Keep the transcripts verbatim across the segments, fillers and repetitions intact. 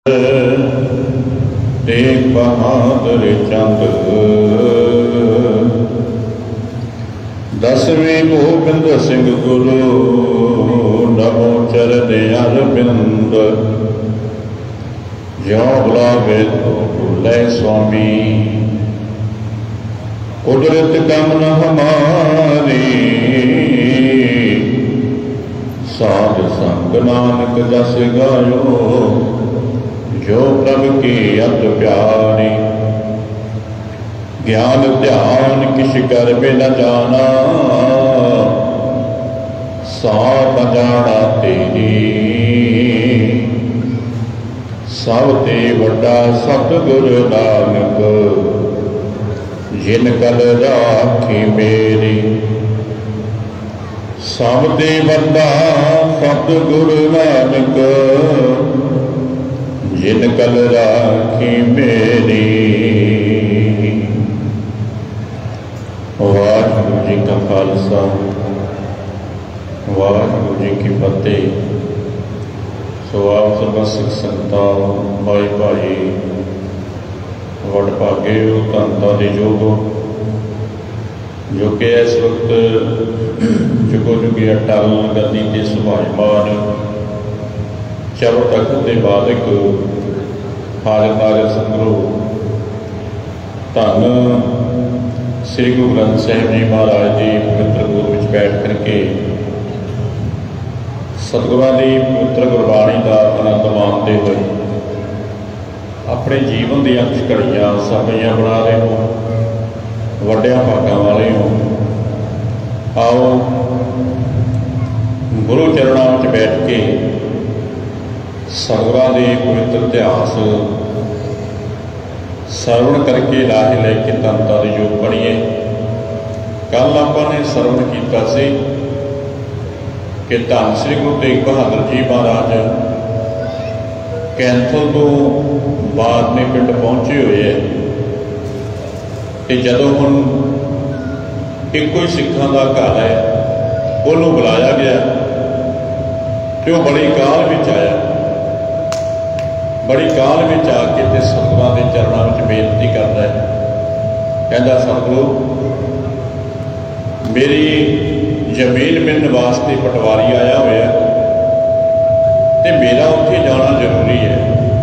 तेग बहादुर चंद दसवीं गोबिंद सिंह गुरु नमो चरण अरविंद ज्यों बुलावे तो भूले स्वामी कुदरत कम न हमारी साध संग नानक जस गायो जो प्रभु की अत प्यारी ज्ञान ध्यान किस कर में न जाना साथ जाना तेरी सब ते वड्डा सतगुरु नानक जिन कल राखी मेरी सब ते वड्डा सतगुरु नानक जिन कल राखी मेरी। वाहिगुरू जी का खालसा वाहिगुरू जी की फतेह। सो आप सब सिख संगतां भाई भाई वडभागे हो धनता दे जोगो जो कि इस वक्त जुगो जुगी अटल गद्दी ते सुभाषमान चरो तख्त के बाधक हाजर नागर संगरो धन श्री गुरु ग्रंथ साहिब जी महाराज जी पवित्र गुर में बैठ करके सतगुरां की पवित्र गुरबाणी का आनंद मानते हुए अपने जीवन दी कुछ घड़ियां समयां बना रहे हो वड्डियां भागां वाले हो। आओ गुरु चरणों में बैठ के सतगुरां दे पवित्र इतिहास सरवण करके लाहे लेके धनता दे योग पढ़िए। कल आपां ने सरवण किया सी कि धन श्री गुरु तेग बहादुर जी महाराज कैंथल तो बाद ने पिंड पहुंचे हुए है कि जदों हुण एको ही सिखां दा घर है उन्होंने बुलाया गया तो वह बड़ी काल में आया बड़ी काल में आके तो सतगुरां के चरणों में बेनती करता है कहता सतगुरु मेरी जमीन मिलने वास्ते पटवारी आया हुआ तो मेरा उत्थे जाना जरूरी है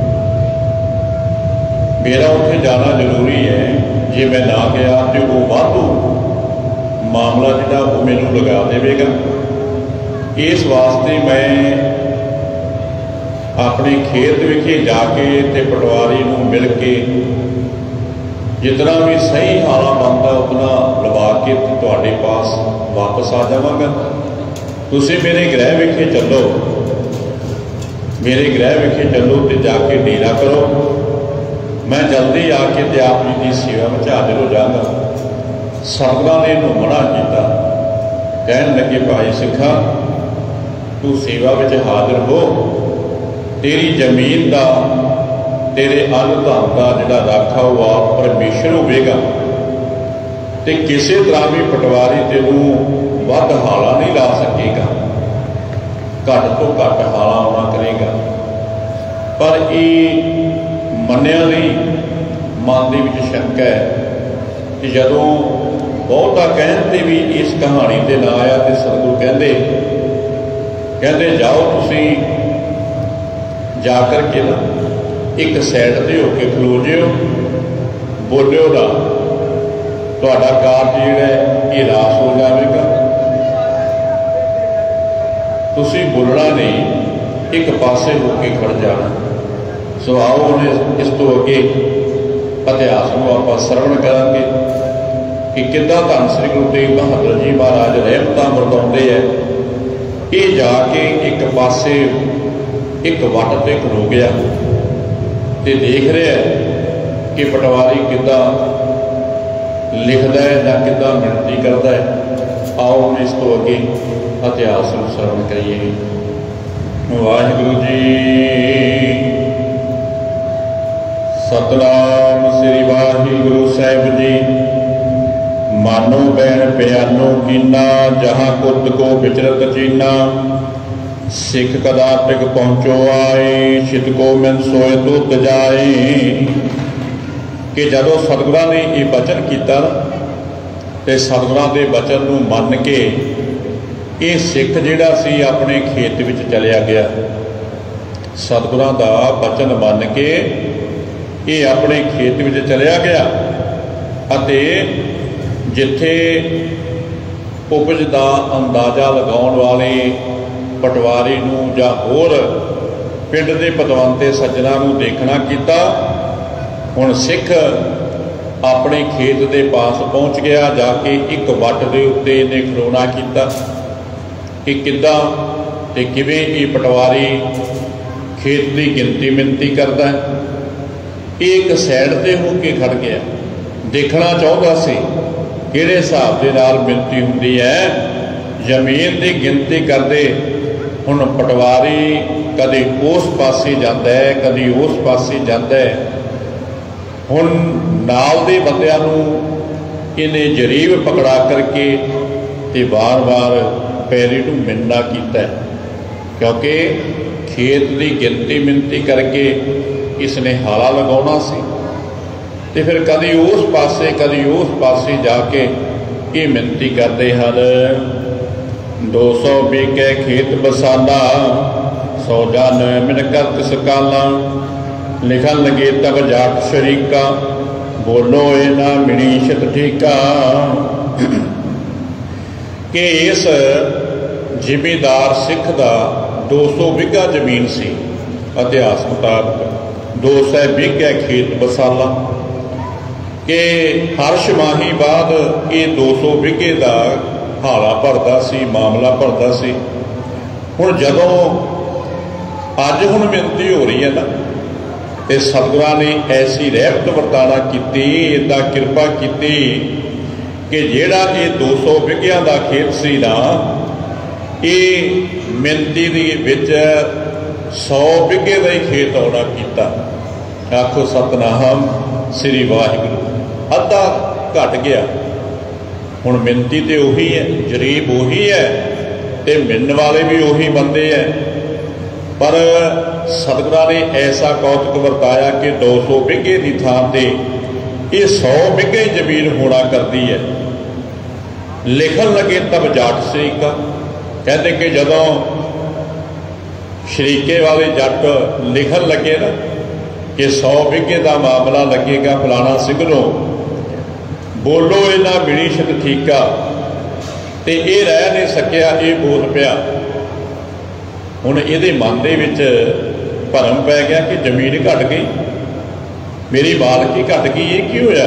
मेरा उत्थे जाना जरूरी है जे मैं ना गया तो वो वाधू मामला जिहड़ा वो मैनूं लगा देगा। इस वास्ते मैं अपने खेत विखे जाके ते पटवारी नूं मिल के जितना भी सही हालां बनता उतना लवा के तुहाडे पास वापस आ जावांगा। तुसीं मेरे गृह विखे चलो मेरे गृह विखे चलो तो जाके डेरा करो मैं जल्दी आके ते आप जी की सेवा में हाजिर हो जाऊँगा। सतगुरां ने इहनूं मना किया कहण लगे भाई सिखा तू सेवा में हाजिर हो तेरी जमीन का तेरे अल धन का जिहड़ा राखा हुआ परमेश्वर होगा तो किसी तरह भी पटवारी तेनों वध हाला नहीं ला सकेगा घट तो घट हाला आना करेगा। पर यह मन्निया नहीं मन के शक है कि जदों बहुता कहते भी इस कहानी से ना आया तो सतगुरु कहते कहते जाओ तुसी जाकर के ना एक सैड से होके खलो जिओ बोलियो ना तुहाडा कार्य जिहड़ा ये रास हो जाएगा। तुसी बोलना नहीं एक पासे होके खड़ जाना। सो आओ उन्हें इस तो अगे इतिहास को आप सरवण करांगे कि किद्दां धन श्री गुरु तेग बहादुर जी महाराज रहमतां वरताउंदे है। ये जाके एक पासे एक वट ते खलो गया तो देख रहा है कि पटवारी किद्दां लिखता है या किद्दां मिणती करता है। आओ हम इस तो अगे इतिहास को सरवण करिए। वाहिगुरू जी सतनाम श्री वाहिगुरू साहिब जी। मानो बैन प्यानो कीना जहाँ कुद को विचरत चीना सिख कदा टिक पहुँचो आए छितको मिन सोए तुत जाए। कि जदों सतगुरां ने ये बचन किया तो सतगुरां के बचन नूं मन के ये सिख जिहड़ा सी अपने खेत विच चलिया गया। सतगुरां दा बचन मन के ये अपने खेत विच चलिया गया अते जिथे उपज का अंदाजा लगाउण वाले पटवारी नूं जां होर पिंड दे पतवंते सज्जनां नूं देखना कीता। हुण सिख अपने खेत के पास पहुँच गया, जाके एक वट के उत्ते इहने खलोना कीता कि किद्दां ते किवें ये पटवारी खेत की गिनती मिनती करता है। एक साइड ते हो के खड़ गया, देखना चाहता सी किहड़े हिसाब के नाल मिनती हुंदी है। जमीन की गिनती करते हुण पटवारी कदी उस पासे जाता है कदी उस पासे जाता है। हुण नाल दे बंदियां नूं इन्हें जरीब पकड़ा करके ते बार बार पैरी नूं मिलना कीता है, क्योंकि खेत की गिनती मिनती करके इसने हाला लगाउणा सी। ते फिर कदी उस पासे कदी उस पासे जाके ये मिनती करते हैं। दो सौ बीघे खेत बसाला सौ जन मिन कर तिस काला। लिखन लगे तब जाट शरीका बोलो ए ना मिनी शत ठीका। कि इस जिमीदार सिख का दो सौ बीघा जमीन सी। इतिहास मुताबिक दो सौ बीघे खेत बसाला कि हर छमाही बाद ये दो सौ बीघे का हाला भरदा सी, मामला भरदा सी। हुण जदों अज हुण मिनती हो रही है ना, तो सतगुरां ने ऐसी रहमत वरताना की, इदा किरपा की कि जिहड़ा ये दो सौ बीघियां का खेत सी ना, ये मिनती दे विच सौ बीघे का ही खेत आउणा कीता। आखो सतनाम श्री वाहिगुरू। अद्धा घट गया। हुण मिनती तो उही है, जरीब उही है, ते मिलण वाले भी उही बंदे है। पर सतगुरां ने ऐसा कौतुक वरताया कि दो सौ बीघे की थां ते ये सौ बीघे जमीन होना करती है। लिखन लगे तब जाट शरीका, कहते कि जदों शरीके वाले जट लिखन लगे ना कि सौ बीघे का मामला लगेगा फलाना सिगरों, बोलो इन्ना मिनी शत ठीका। तो ये रह नहीं सकिया, ये बोल पिया। हुण इहदे मन दे विच भरम पै गया कि जमीन घट गई, मेरी मालकी घट गई, ये की होया।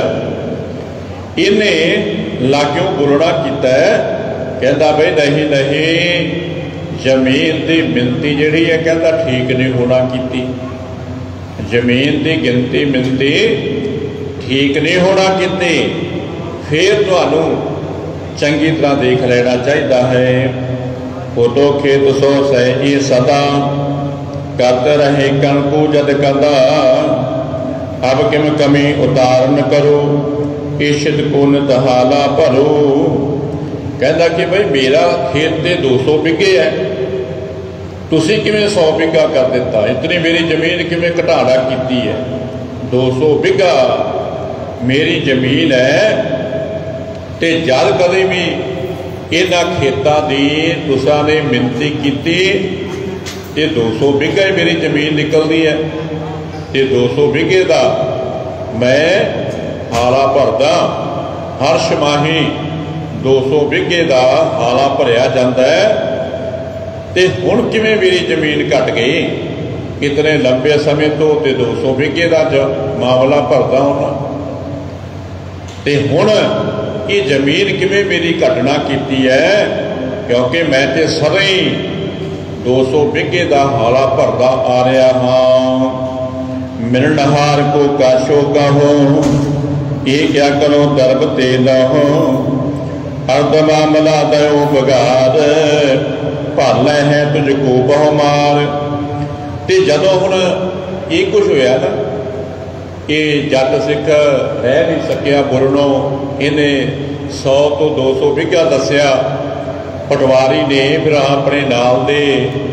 इन्हें लाग्यों बोलना कीता है, कहता बई नहीं नहीं जमीन की मिनती जिहड़ी है कहता ठीक नहीं होना कीती। जमीन की गिनती मिनती ठीक नहीं होना कीती। फिर तुहानूं चंगी तरह देख लेना चाहिए है। फोटो खेत सो सही सदा करते रहे कणकू जद कदा। अब किम कमी उतारन करो इशित कुन तहाला भरो। कहता कि भाई मेरा खेत ते दो सौ बीघे है, तुसी किवें सौ बीघा कर दिता, इतनी मेरी जमीन किवें घटाड़ा कीती है। दो सौ बीघा मेरी जमीन है, ते जद कदे भी इन्हां खेतां दी तुसां ने मिनती कीती, ये दो सौ बीघा ही मेरी जमीन निकलती है, ये दो सौ बीघे का मैं हाला भरदा। हर छमाही दो सौ बीघे का हाला भरिया जाता है। तो हुण किवें मेरी जमीन घट गई, इतने लंबे समय तो ते दो सौ बीघे का जो मामला भरदा होना, तो हुण ये जमीन किवें मेरी घटना की है, क्योंकि मैं तो सदा ही दो सौ बीघे का हाला भरदा आ रहा हाँ। मिलनहार को काशो कहो ये क्या करो दरब ते लहो। अर्ध मामला दयो बगार भर लै है तुझको बहुमार। तो जदों हुण ये कुछ होया ना, ये जट सिख रह नहीं सकिया बोलणों, इन्हें सौ तो दो सौ बीघा दसिया। पटवारी ने फिर अपने नाल दे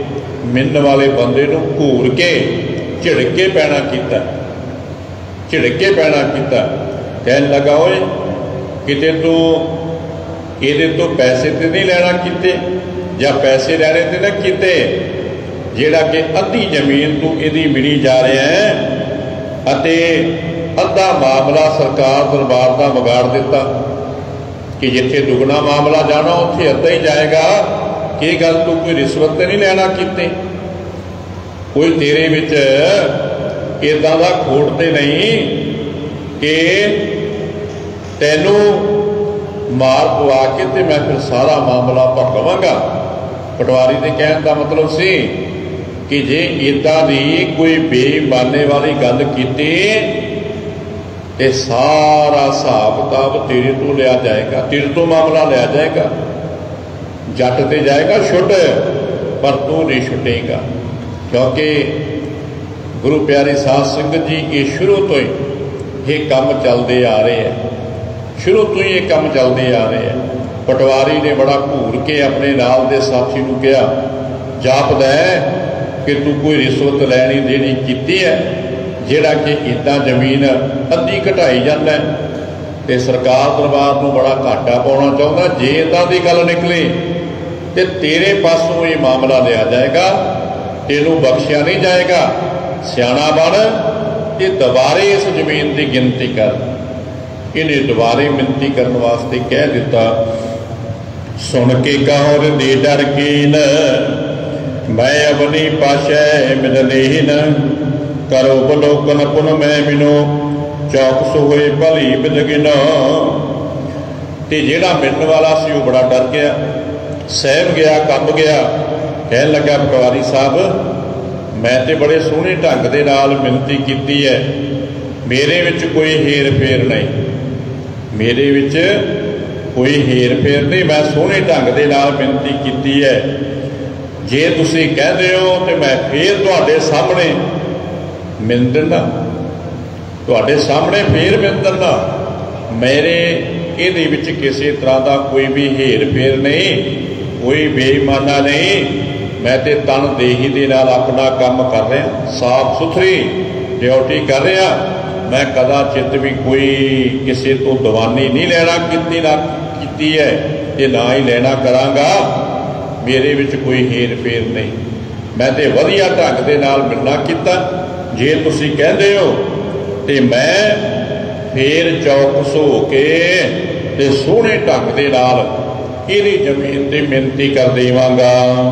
मिलने वाले बंदे नूं घूर के झिड़क के पैना कीता, झिड़क के पैना कीता। कहन लगा ओए किते तू ये तो पैसे तो नहीं लैना किते, या पैसे लैने तो ना किते, जिहड़ा कि अद्धी जमीन तू इहदी मिली जा रहा है अते अद्धा मामला सरकार दरबार का विगाड़ दिता कि जिथे दुगना मामला जाना उत्थे अद्धा ही जाएगा। कि गल तू कोई रिश्वत तो नहीं लैना किते, कोई तेरे विच इदां दा खोट ते नहीं कि तैनूं मार पवा के ते मैं फिर सारा मामला भुगतांगा। पटवारी के कहने का मतलब सी कि जे इदां दी कोई बेईमाने वाली गल कीती ते सारा हिसाब किताब तेरे तो लिया जाएगा, तेरे तो मामला लिया जाएगा। जट ते जाएगा छुट, पर तू नहीं छुटेगा, क्योंकि गुरु प्यारे साध संगत जी ये शुरू तो ही ये काम चलते आ रहे हैं, शुरू तो ही ये काम चलते आ रहे हैं। पटवारी ने बड़ा घूर के अपने नाल दे साथी नूं कहा, जापदा है कि तू कोई रिश्वत लैनी देनी कीती है, जिहड़ा कि इदां जमीन अद्धी घटाई जाता है ते सरकार दरबार नूं बड़ा घाटा पाउणा चाहुंदा। जे इदां दी गल निकली ते तेरे पासों ये मामला लिया जाएगा, तेनूं बख्शिया नहीं जाएगा। सियाणा बन ते दोबारे इस जमीन की गिनती कर। इन्हें दोबारे मिनती करने वास्ते कह दिता। सुन के कौर दे डर कीन, मैं अपनी पाशै मिललीन, करो बलोकन पुन मैं मिनो, चौकस होए भली बिदगिनो। ते जिहड़ा मिलने वाला सी वो बड़ा डर गया, सहम गया, कंब गया। कहन लगा पटवारी साहब मैं तो बड़े सोहने ढंग दे नाल मिनती कीती है, मेरे विच कोई हेर फेर नहीं, मेरे विच कोई हेर फेर नहीं, मैं सोहने ढंग दे नाल मिनती कीती है। जे तुसीं कहदे हो तो मैं फिर तुहाडे सामने मिल दिंदा, तुहाडे सामने फिर मिल दिंदा। मेरे इहदे विच किसी तरह का कोई भी हेर फेर नहीं, कोई बेईमाना नहीं। मैं तो तनदेही दे नाल अपना काम कर रहा, साफ सुथरी ड्यूटी कर रहा। मैं कदाचित भी कोई किसी तो दवानी नहीं लेना कीती ना कीती है, ते ना ही लेना करांगा। मेरे विच कोई हेर फेर नहीं, मैं तो वधिया ढंग दे नाल मिलना कीता। जे तुसीं कहंदे हो ते मैं फिर चौकस हो के ते सोहणे ढंग दे नाल इहदी जमीन की मिनती कर देवांगा।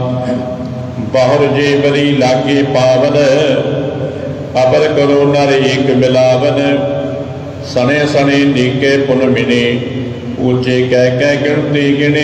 बहुर जे बरी लागे पावन, अबर करो नर एक मिलावन, सने सने नीके पुन मिने, ऊंचे कह कह गिनती गिने।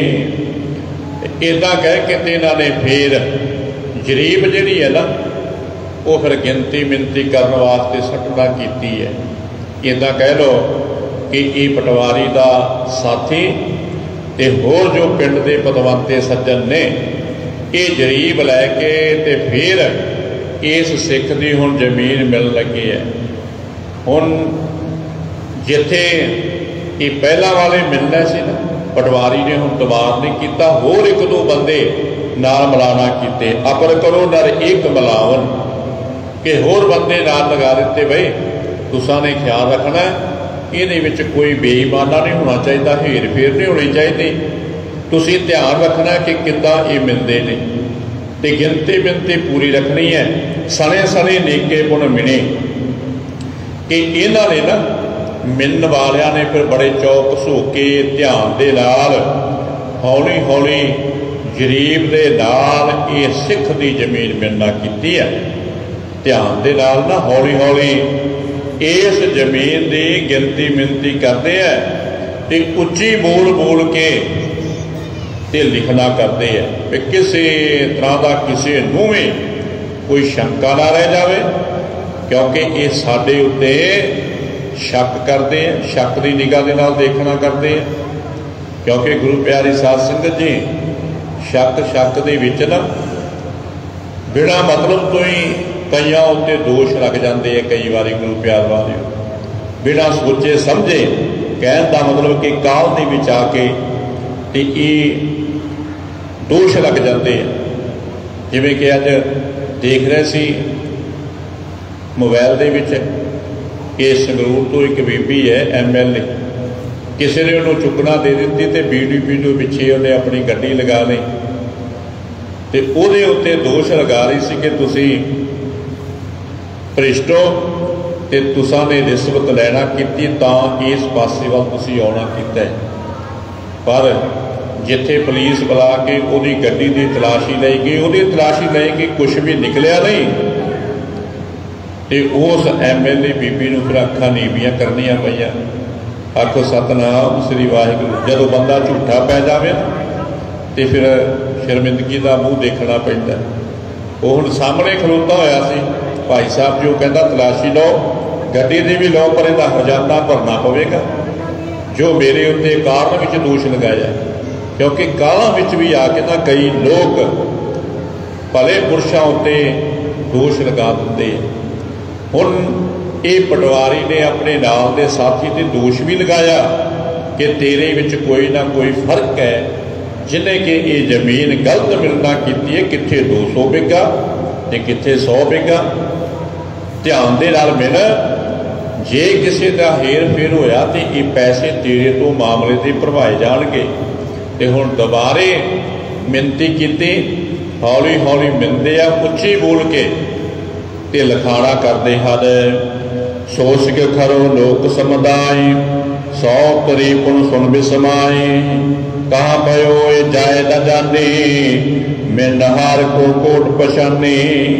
इदा कह के ते इन्हां ने फिर जरीब जिहड़ी है ना वो फिर गिनती मिनती करने वास्ते सटना कीती है। इदा कह लो कि ये पटवारी का साथी ते होर जो पिंड के पतवंते सज्जन ने ये जरीब लैके ते फिर इस सिख की हुण जमीन मिल लगी है। हुण जिथे ये पहला वाले मिलना सी ना, पटवारी ने हुण दबार नहीं किया, होर एक दो बंदे नाल मिलाना कीते। अबर करो नर एक मिलावन, कि होर बंदे नाल लगा दिते, बई तुसां ने ख्याल रखना ये कोई बेईमाना नहीं होना चाहिए, हेर फेर नहीं होनी चाहिए। तुसीं ध्यान रखना कि किद्दां ये मिलते हैं, तो गिनती मिनती पूरी रखनी है। सने सने नेके पुन मिने, कि इन्हां ने ना मिलने वालियां ने फिर बड़े चौकस हो के ध्यान दे नाल हौली हौली जरीब दे नाल ये सिख की जमीन मिलना कीती है। ध्यान दे नाल ना हौली हौली इस जमीन की गिनती मिनती करते हैं, तो उच्ची बोल बोल के ते लिखना करते हैं कि किसी तरह का किसी नूं भी कोई शंका ना रह जाए, क्योंकि ये साडे उत्ते शक करते हैं, शक की निगाह के नाल देखना करते हैं। क्योंकि गुरु प्यारी साध संगत जी शक शक दे विच ना बिना मतलब तो ही कईयां उत्ते दोष लग जाते हैं। कई बार गुरु प्यार वाले बिना सोचे समझे कहने का मतलब कि काल दे विच आके ते ये दोष लग जाते हैं। जिवें कि अज देख रहे सी मोबाइल दे विच कि संगरूर तो एक बीबी है एम एल ए, किसी ने उन्होंने चुकना दे दी तो बी डी पी के पिछे उन्हें अपनी गड्डी लगा ली तो उहदे उत्ते दोष लगा रही सी कि तुसी भ्रिष्टो ते तुसां ने रिश्वत लैना की तां इस पासे वाल तुसी आउणा कीता है। पर जिथे पुलिस बुला के उहदी गड्डी की तलाशी लई गई, उहदी तलाशी लई के कुछ भी निकलिया नहीं तो उस एम एल ए बीबी नूं फिर अखां नीवियां करनियां पईयां। आखो सतनाम श्री वाहिगुरू। जदों बंदा झूठा पै जावे तो फिर शर्मिंदगी का मूँह देखना पैंदा। वो हुण सामने खलोता होया सी भाई साहब जो कहता तलाशी लो, गड्डी की भी लो, पर इहदा हरजाना भरना पवेगा जो मेरे उत्ते कारण विच दोष लगाया। क्योंकि कालां विच भी आके ना कई लोग भले पुरुषों उत्ते दोष लगा दिंदे। हुण ये पटवारी ने अपने नाल दे साथी ते दोष भी लगाया कि तेरे विच कोई ना कोई फर्क है, जिन्हें कि ये जमीन गलत मिलना की है, कित्थे दो सौ बिघा ते कित्थे सौ बिघा। ध्यान दे नाल मिल, जे किसी का हेर फेर होया तो ये पैसे तेरे तो मामले ते भरवाए जाणगे। ते हुण दोबारे मिनती कीती, हौली हौली मिलते आ, उच्ची बोल के ते लखाड़ा करते हैं। सोच के खरो लोक समुदाय, सौ तरीपुन सुन बिसमाए। कहाँ पयो ये जाए न जाने, मैं नहार को कोट पछाने।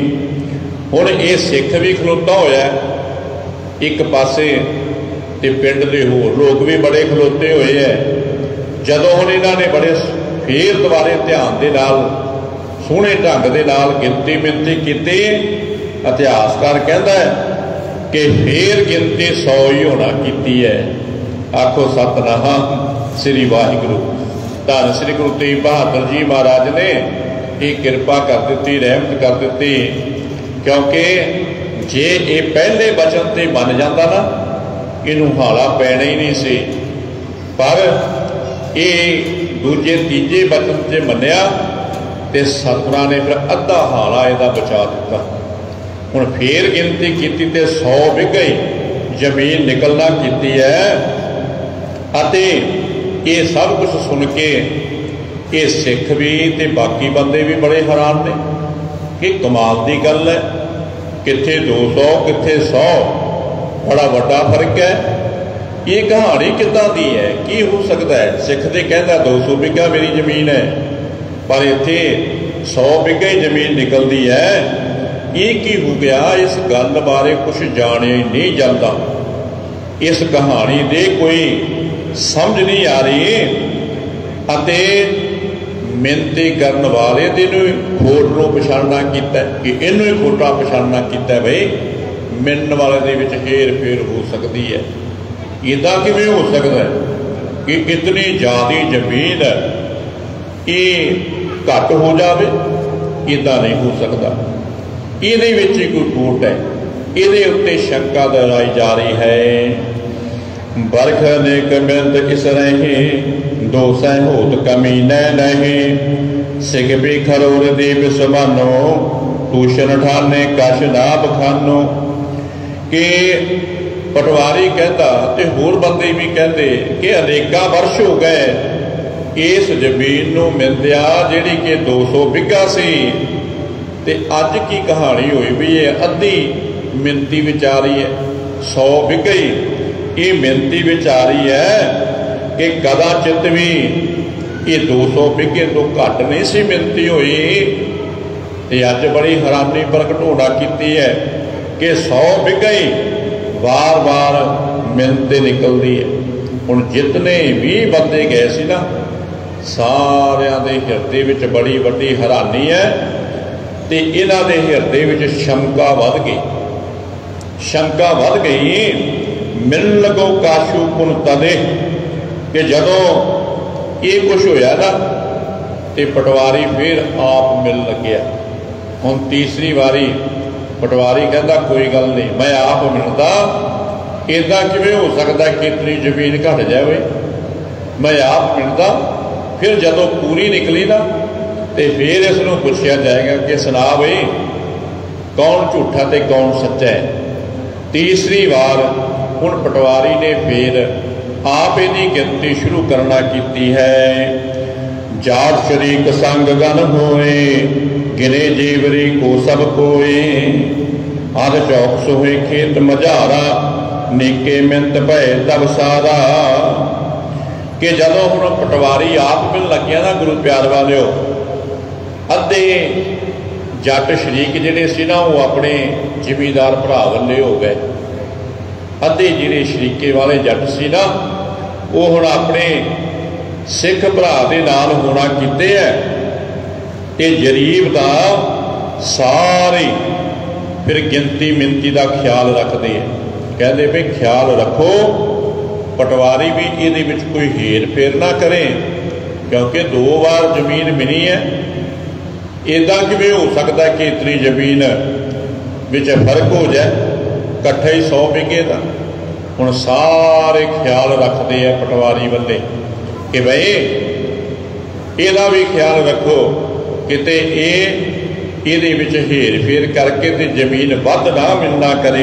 हुण ये सिख भी खलोता होया एक पासे ते पिंड दे होर लोग भी बड़े खलोते हुए है। जदों हुण इन्हां ने बड़े फिर दोबारे ध्यान दे नाल सोहणे ढंग दे नाल गिनती मिनती कीती, इतिहासकार कहता है कि फिर गिनती सौ ही होना की है। आखो सतनाम श्री वाहिगुरू। धन श्री गुरु तेग बहादुर जी महाराज ने ये कृपा कर दी, रहमत कर दी। क्योंकि जे ये पहले बचन से मन जाता ना, इनू हाला पैना ही नहीं सी, पर ये दूजे तीजे बचन से मनिया तो सतगुरां ने फिर अद्धा हाला इहदा बचा दिता। हुण फिर गिनती की तो सौ बिघा ही जमीन निकलना की है। अते ये सब कुछ सुन के ये सिख भी ते बाकी बंदे भी बड़े हैरान ने कि कमाल की गल है, कित्थे दो सौ कित्थे सौ, बड़ा वड्डा फर्क है। ये कहानी किदां दी है, की हो सकता है? सिख तो कहता दो सौ बिघा मेरी जमीन है, पर इत्थे सौ बिघा ही जमीन निकलती है। ये की हो गया? इस गल बारे कुछ जाने नहीं जाता, इस कहानी दे कोई समझ नहीं आ रही। अते मिनती करन वाले तेनू खोट नूं पछाणना कीता कि इनू ही खोटा पछाणना कीता। बई मिलण वाले दे विच हेर फेर हो सकती है। इदां किवें हो सकता है कि इतनी ज़्यादा जमीन ये घट हो जाए? इदां नहीं हो सकता। इहदे विच ही कोई टूट है, इहदे उत्ते शंका दराई जा रही है। बरख ने कमिंद इस रहे, दो सह होत कमी न रहे। सिख भी खरोर दीप समानो, टूशन ठाने कश ना बखानो। कि पटवारी कहता ते होर बंदे भी कहते कि अनेका वर्ष हो गए इस जमीन नूं मिलदिया जिहड़ी कि दो सौ बिघा सी, ते अज की कहानी हुई भी ये अद्धी मिनती विच आ रही है, सौ बिघा ही ये मिनती विच आ रही है। कि कदाचित भी ये दो सौ बिघे तो घट नहीं सी मिनती हुई। ते अज बड़ी हैरानी प्रगट होना की है कि सौ बिघा ही बार बार मिनती निकलती है। हुण जितने भी बंदे गए सी ना, सारियां दे हिरदे विच बड़ी वड्डी हैरानी है। तो इन्हां दे हिरदे विच शंका वध गई, शंका वध गई। मिल लगो काशू पुन तदे, कि जदों ये कुछ होया ना तो पटवारी फिर आप मिल लग्या। हुण तीसरी वारी पटवारी कहता कोई गल नहीं, मैं आप मिलदा। इदां किवें हो सकता कि इतनी जमीन घट जाए? मैं आप मिलदा। फिर जदों पूरी निकली ना तो फिर इसनों पूछा जाएगा कि सुना बई कौन झूठा ते कौन सच्चा है। तीसरी बार हुण पटवारी ने फिर आप इहदी गिनती शुरू करना की है। जात शरीक संग गन होए गिने जीवरी को सब कोए अध चौक सोहे खेत मझारा नीके मिंत भय तब सारा। कि जदों हुण पटवारी आप मिल लग्या ना गुरु प्यार वालिओ, अद्धे जट शरीक जिहड़े सी ना वो अपने जिमीदार भरा वल्ले हो गए, अद्धे जिहड़े शरीके वाले जट सी ना वो हुण अपने सिख भरा दे नाल होना कीते है। ते जरीब दा सारे फिर गिनती मिनती का ख्याल रखते हैं, कहते भी ख्याल रखो पटवारी भी ये कोई हेर फेर ना करें, क्योंकि दो बार जमीन मिली है। इदा किवें हो सकता है कि इतनी जमीन विच फर्क हो जाए, कट्ठा ही सौ बीघे का। हुण सारे ख्याल रखते हैं पटवारी वाले कि भाई इहदा भी ख्याल रखो किते ये हेर फेर करके ते जमीन वध ना मिलना करे।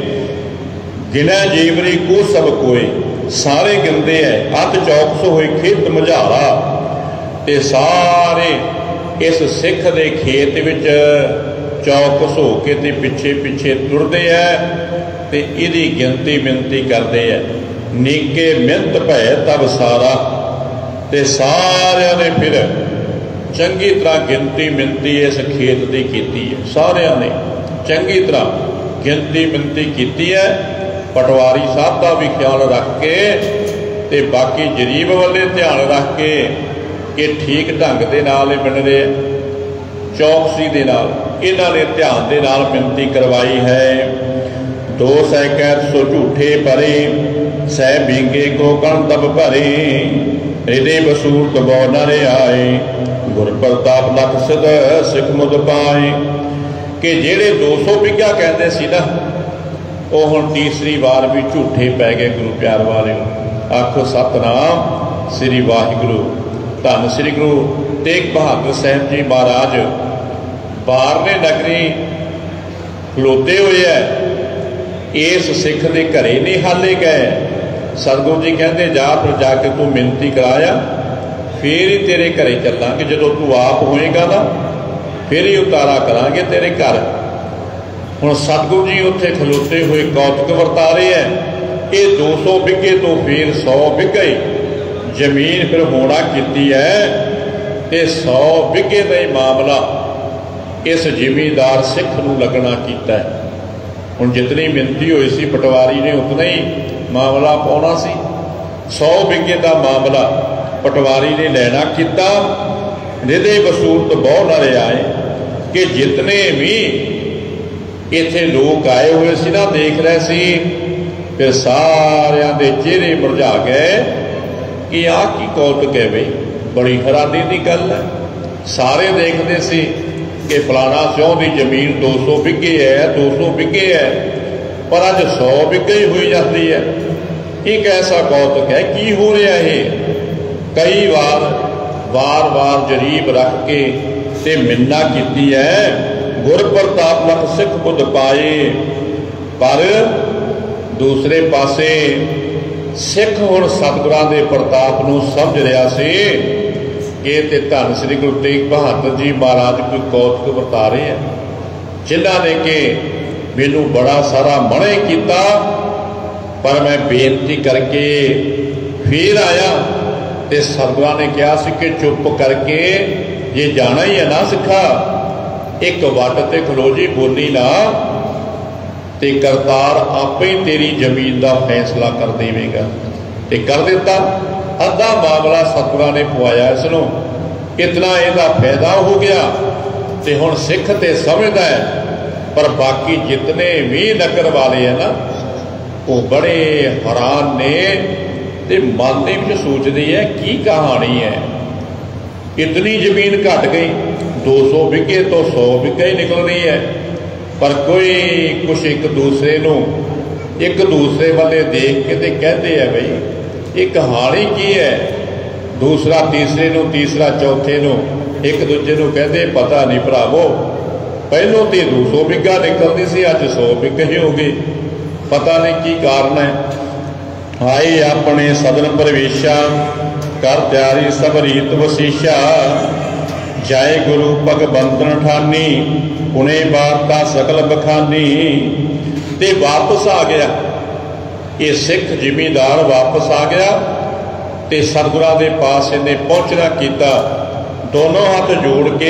गिना जीवरी को सब कोई सारे गिनते हैं, अत चौकस होए खेत मझारा। ते सारे इस सिख दे खेत विच चौकस हो के ते पिछे पिछे तुरदे है ते इहदी गिनती मिनती करते हैं। नीके मिंत भय तब सारा, ते सारिया ने फिर चंगी तरह गिनती मिनती इस खेत की कीती है। सारिया ने चंगी तरह गिनती मिनती कीती है। पटवारी साहब का भी ख्याल रख के ते बाकी जरीब वाले ध्यान रख के कि ठीक ढंग के नाल मिल रहे, चौकसी के नाल इन्हां ने ध्यान के नाल मिनती करवाई है। दो सै कैद सो झूठे परे सै बींगे को कण तब भरे हृदय बसूरत बौ नरे आए गुर प्रताप लख सिद सिख मुद पाए। कि जेड़े दो सौ बीघा कहते सी ना वो हुण तीसरी बार भी झूठे पै गए। गुरु प्यार वाले आखो सतनाम श्री वाहिगुरु। धन श्री गुरु तेग बहादुर साहब जी महाराज बारले नगरी खलोते हुए है, इस सिख के घरे नहीं हाले गए। सतगुरु जी कहते जा फिर जाके तू मिनती कराया फिर ही तेरे घरे चलांगे, जो तू आप होएगा ना फिर ही उतारा करांगे तेरे घर। हुण सतगुरु जी उत्थे खलोते हुए कौतक वरता रहे हैं। ये दो सौ बीघे तो फिर सौ बीघे जमीन फिर होना की है, ते सौ बीघे का ही मामला इस जिमीदार सिख नूं लगना कीता है। हुण जितनी मिनती हुई सी पटवारी ने उतना ही मामला पाउणा सी। सौ बीघे का मामला पटवारी ने लैना किया। हृदय बसूरत बहु नरे आए कि जितने भी इत्थे लोग आए हुए सी ना देख रहे सी, फिर सारियां दे चेहरे मुरझा गए कि आ की कौतक है बई, बड़ी हैरानी की गल है। सारे देखते सी कि फलाना स्यों की जमीन दो सौ बीघे है दो सौ बीघे है, पर अज सौ बीघे ही हुई जाती है। एक ऐसा कौतक है, की हो रहा है। कई बार बार बार जरीब रख के ते मिन्ना की है गुर प्रताप लख सिख बुध पाए। पर दूसरे पासे सिख हुण सतगुरां दे प्रताप नूं समझ रहा सी कि ते धन श्री गुरु तेग बहादुर जी महाराज कोई कौतक वरता रहे हैं, जिन्हां ने कि मैनू बड़ा सारा मना किया, पर मैं बेनती करके फिर आया ते सतगुरां ने कहा सी कि चुप करके जे जाना ही है ना सिखा, एक वट ते खलो जी बोली ना, ते करतार आपे ही तेरी जमीन का फैसला कर देवेगा। ते कर दिता। अद्धा मामला सतगुरां ने पवाया इसनों, इतना इसका फायदा हो गया। ते हुण सिख ते समझदा है, पर बाकी जितने भी नगर वाले हैं ना वो बड़े हैरान ने ते मन दे विच सोचदे है की कहानी है। इतनी जमीन घट गई, दो सौ बीघे तो सौ बीघे ही निकल रही है, पर कोई कुछ एक दूसरे नूं एक दूसरे वाले देख के ते कहते हैं भाई ये कहानी की है। दूसरा तीसरे नूं, तीसरा चौथे नूं एक दूजे को कहते पता नहीं भरावो, पहलों तो दो सौ बिघा निकलती सी, अज सौ बिघे ही हो गई, पता नहीं की कारण है। आए अपने सदन प्रवेशा, कर तैयारी सब रीत वसीशा, जाए गुरु भगवंतन ठानी, पुणे वार्ता सकल बखानी। ते वापस आ गया ये सिख जिमीदार, वापस आ गया ते सतगुरां दे पास इन्हें पहुंचना किया, दोनों हाथ जोड़ के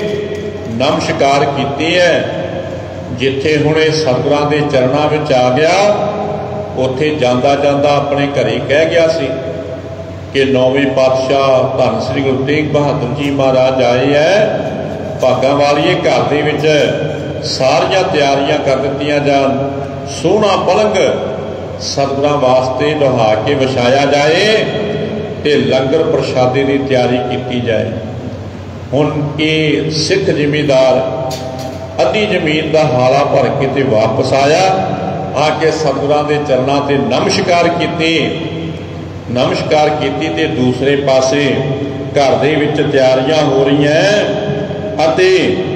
नमस्कार की है। जिथे हुण सतगुरां दे चरणां विच आ गया, उत्थे जांदा जांदा अपने घरे कह गया सी कि नौवें पातशाह धन श्री गुरु तेग बहादुर जी महाराज आए है, भागां वालीए घर दे विच सारियां तैयारियां कर दित्तियां जान, सोहना पलंग सतगुरां वास्ते लहा के विछाया जाए ते लंगर प्रशादे की तैयारी की जाए। हुण ये सिख जिमीदार अद्धी जमीन का हाला भर के ते वापस आया, आके सतगुरां दे चरणां ते नमस्कार कीती, नमस्कार कीती ते दूसरे पासे घर दे विच तैयारियां हो रही हैं अते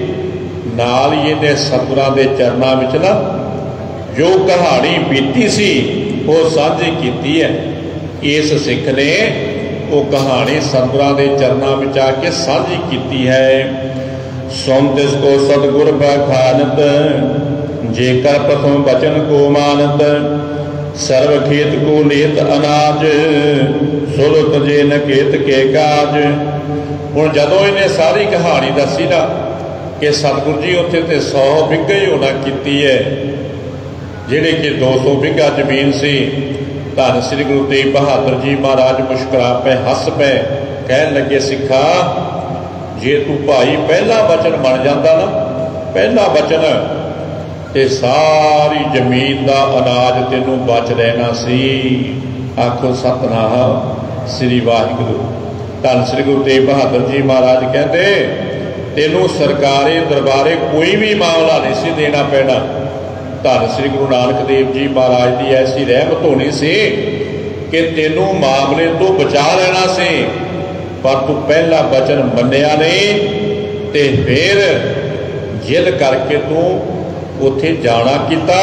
नाल ही इहने सतगुरां दे चरणां विच ना जो कहानी बीती सी वो साझी कीती है। इस सिख ने वो कहानी सतगुरां दे चरणां विच आके साझी कीती है। सुन तिसको सतगुर बखानत, जेकर प्रथम बचन को मानत, सर्व खेत को लेत अनाज, सुरत जे न खेत के काज। हुण जदों इन्हें सारी कहानी दसी ना कि सतगुर जी उत्थे ते सौ बिघा ही होना कीती है, जिहड़े कि दो सौ बिघा जमीन सी। धन श्री गुरु तेग बहादुर जी महाराज मुस्कुरा पे, हस पे, कहन लगे सिखा जे तू भाई पहला बचन बन जाता ना, पहला बचन ते सारी जमीन का अनाज तेनों बच रहना सी। आखो सतनाम श्री वाहिगुरु। धन श्री गुरु तेग बहादुर जी महाराज कहते तेनों सरकारे दरबारे कोई भी मामला नहीं सी देना पैना। धन श्री गुरु नानक देव जी महाराज की ऐसी रहमत होनी सी कि तेनों मामले तो बचा लेना सी, पर तू पहला बचन मन्निया नहीं ते फिर जिद करके तू उत्थे जाना किता।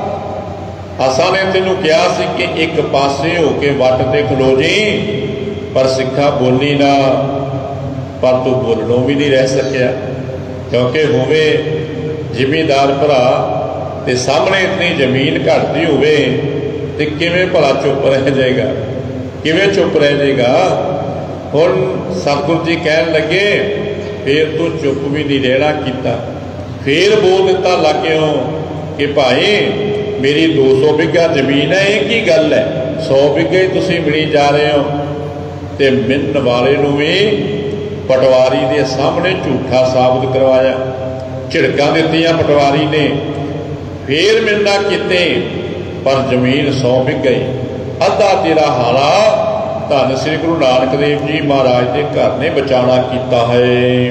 असां ने तेनों कहा सी कि एक पासे हो के वट ते खलो जी, पर सिखा बोली ना, पर तू बोलनों भी नहीं रह सकिया, क्योंकि होवे जिमीदार भरा ते सामने इतनी जमीन घटती होवे ते किवें भला चुप रह जाएगा, किवें चुप रह जाएगा। हुण सतगुरु जी कहन लगे फिर तू चुप भी नहीं रहना किता, फिर बोल दिता लागे कि भाई मेरी दो सौ बिघा जमीन है, ये की गल है, सौ बिघे तुसीं मिली जा रहे हो। तो मिलण वाले नूं भी पटवारी के सामने झूठा साबित करवाया, झिड़कां दित्तियां पटवारी ने, फिर मिलना किते, पर जमीन सौ बिघा ही, अद्धा तेरा हाला धन श्री गुरु नानक देव जी महाराज के घर ने बचाना किया है।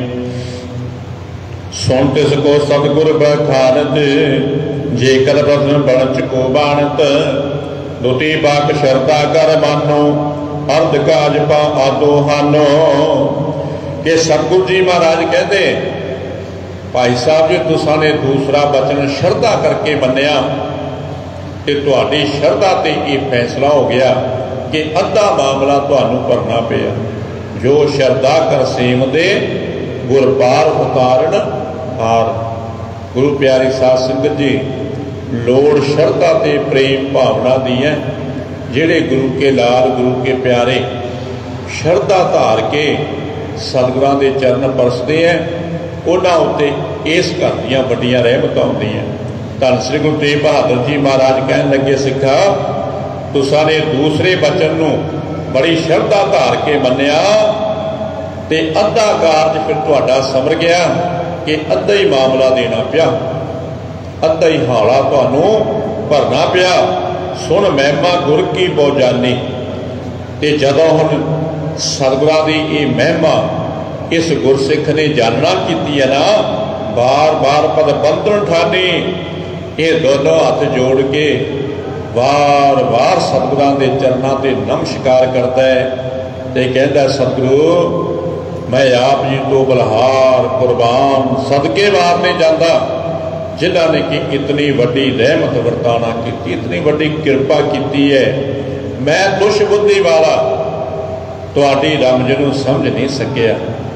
सुन तिसको सतगुर बखानत, जेकर प्रथम बनच को बाणत, दुती बाक शरदा कर मानो, अर्ध काज पा आदो हानो। कि सतगुरु जी महाराज कहते भाई साहब जी तुसा ने दूसरा बचन शरदा करके मन्निया ते तुहाडी शरदा ते ये फैसला हो गया कि अद्धा मामला तुहानू भरना पिया। जो शरदा कर सेम दे गुर पार उतारण हार। गुरु प्यारी साध संगत जी, लोड़ शरदा ते प्रेम भावना दी है। जिहड़े गुरु के लाल गुरु के प्यारे शरदा धार के सतगुरां दे चरण परसते हैं, उन्हां उत्ते इस घर दीयां वड्डियां रहमतां हुंदियां। धन श्री गुरु तेग बहादुर जी महाराज कहन लगे सिखा तुसां ने दूसरे बचन नूं बड़ी शरदा धार के मन्निया ते अद्धा कारज फिर तुहाडा समर गया कि अद्धा ही मामला देना पिया, अद्धा ही हाला तुहानू भरना पिया। सुन महिमा गुर की बहुजानी। ते जदों हुण सतगुरां दी ये महिमा इस गुरसिख ने जानना की है ना, बार बार पद बंधन ठानी, ये दोनों हाथ जोड़ के बार बार सतगुरां दे चरणां ते नमस्कार करता है ते कहता सतगुरु मैं आप जी तो बलहार कुरबान सदके मारने जाता जिन्हों ने कि इतनी वड्डी रहमत वरताना की, इतनी वड्डी किरपा की है। मैं दुष्ट बुद्धि वाला तुहाडी रमज नूं समझ नहीं सकिया,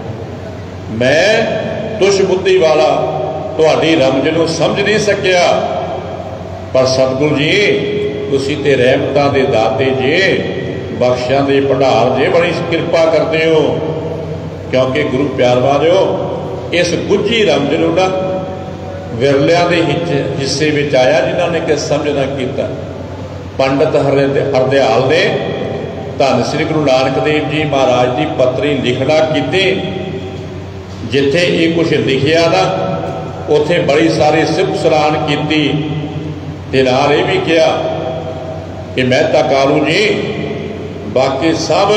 मैं दुष्ट बुद्धि वाला तुहाडी रमज नूं समझ नहीं सकिया। पर सतगुरु जी तुसीं ते रहमतां दे दाते जे, बख्शियां दे भंडार जे, बड़ी किरपा करते हो। क्योंकि गुरु प्यार वालिओ इस गुझी रमज नूं ना विरलियां दे हिस्से विच आया जिन्होंने कि समझ ना कीता। पंडित हरदयाल ने धन श्री गुरु नानक देव जी महाराज की पत्री लिखना की, जिथे ये कुछ लिखिया ना उथे बड़ी सारी सिफत सराहन की, नाल ये भी किया कि मेहता कालू जी बाकी सब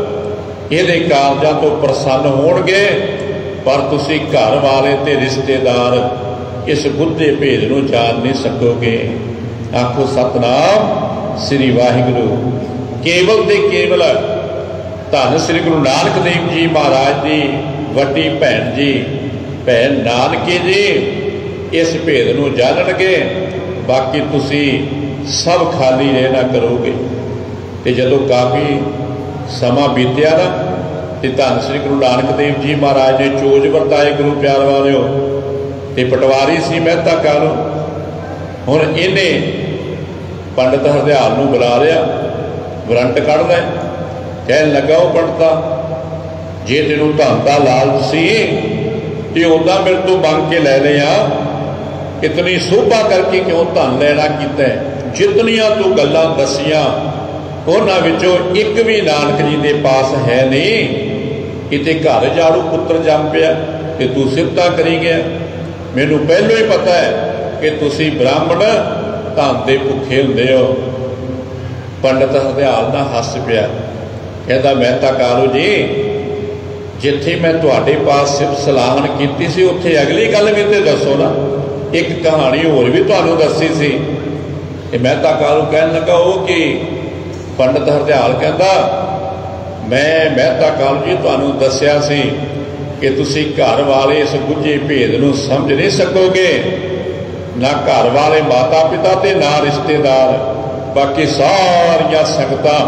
ये कारजां तो प्रसन्न होणगे, पर तुसी घर वाले ते रिश्तेदार इस बुद्धे भेद नूं जान नहीं सकोगे। आखो सतनाम श्री वाहिगुरु। केवल ते केवल धन श्री गुरु नानक देव जी महाराज की वड्डी भैन जी भैन नानकी जी इस भेद नूं जानणगे, बाकी तुसी सब खाली रहना करोगे। तो जदों काफ़ी समा बीतिया ना तो धन श्री गुरु नानक देव जी महाराज ने चोज वरताए गुरु प्यार वालिओ, ते पटवारी सी मेहता कालू। हुण इन्हें पंडित हरदयाल नूं बुला लिया, वारंट कढ़ लै, कहन लगा वो पंडिता जे तेनों धन दा लालच सी तो उदा मेरे तो मंग के लै लिया, इतनी शोभा करके क्यों धन लैना कीता है। जितनियां तू गल्लां दसियां उन्हां विचों एक भी नानक जी के पास है नहीं। किते घर झाड़ू पुत्र जम पिया ते तू सिफतां करी गया। मैनू पहलों ही पता है कि तुसी ब्राह्मण धन दे भुखे हुंदे हो। पंडित हरदयाल ना हस पिया, कहता मेहता कालू जी जिथे मैं तुहाडे पास सिफत सलाहन कीती सी उत्थे अगली गल भी तो दसो ना, एक कहानी होर भी तुहानूं दसी सी। मेहता कालू कहन लगा वो कि पंडित हरदयाल कहता मैं मेहता कालू जी तुहानूं दस्सिया सी कि तुसी घर वाले इस गुझे भेद नूं समझ नहीं सकोगे, ना घर वाले माता पिता ते ना रिश्तेदार, बाकी सारिया संगतां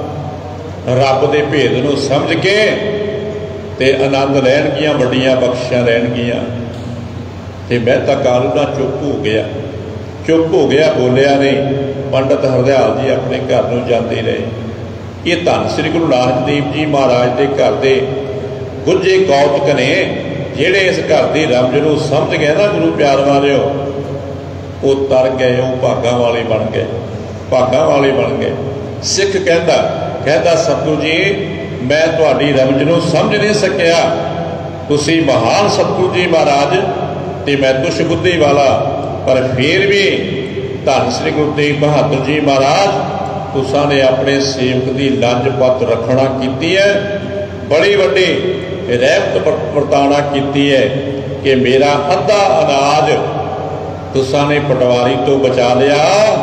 रब दे भेद नूं समझ के ते आनंद लैणगियां, वड्डियां बख्शिशां लैणगियां। ते मेहता कालू ना चुप हो गया, चुप हो गया, बोलिया नहीं। पंडित हरदयाल जी अपने घर नूं जाते रहे। ये धन श्री गुरु नानक देव जी महाराज के घर के गुझे कौतक ने जेड़े इस घर की रमज नूं समझ गए ना गुरु प्यार वालिओ, वो तर गए, वो भागां वाले बन गए, भागां वाले बन गए। सिख कहता कहता सतगुरु जी मैं तुहाडी रमज नूं समझ नहीं सकिया, तुसी महान सतगुरु जी महाराज ते मैं दुष्ट बुद्धि वाला, पर फिर भी धन श्री गुरु तेग बहादुर जी महाराज तुसां ने अपने सेवक की लंजपत रखना की है, बड़ी वड्डी रहमत वरताना की है कि मेरा अद्धा अनाज तुसां ने पटवारी तो बचा लिया,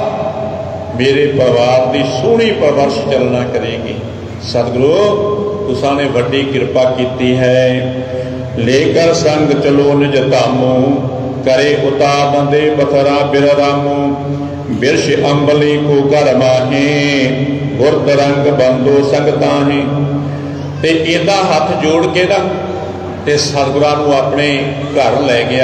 मेरे परिवार की सोहनी परवरिश चलना करेगी। सतगुरु तुसां ने वड्डी किरपा की है। लेकर संग चलो निज धामू, करे उतार दे पथरा बिररामू, बिरश अंबली को कर माहे, गुरद रंग बंदो संग ताहे। ते इदा हथ जोड़ के ना ते सतगुरां नूं अपने घर लै गया।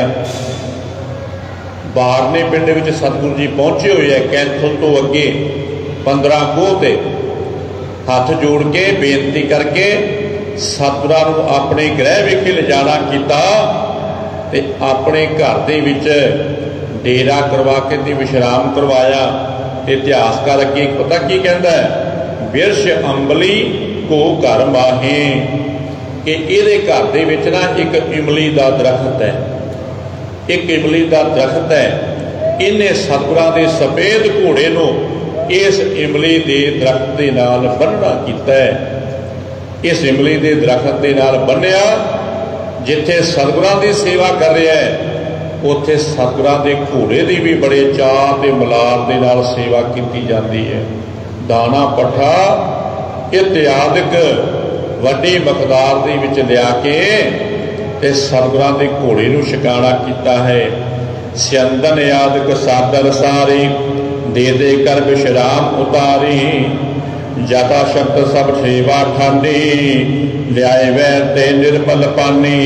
बारने पिंड विच सतगुरु जी पहुंचे हुए है, कैंथल तो अगे पंद्रह गोह ते हथ जोड़ के बेनती करके सतगुरां नूं अपने गृह विखे लिजाना कीता ते अपने घर दे विच डेरा करवा के ते विश्राम करवाया। इतिहासकार अगे पता की कहता है, बिरश अंबली को घर माहे, कि इहदे घर दे विच ना एक इमली का दरख्त है, एक इमली का दरख्त है। इन्हें सतगुरां दे सफेद घोड़े नूं इस इमली के दरख्त के नाल बन्नना कीता है। इस इमली के दरख्त के नाल बन्निया, जिथे सतगुरां की सेवा कर रहा है उत्थे सतगुरां दे घोड़े की भी बड़े चाह ते मलार दे नाल सेवा की जाती है। दाना पट्ठा इत्यादिक वड्डी मकदार दे विच लिया के ते सतगुरां दे घोड़े नूं शिकाणा कीता है। सियंदन यादक सादर सारी दे दे कर विश्राम उतारी जता शब्द सब सेवा ठानी लियाए वैर ते निर्मल पानी।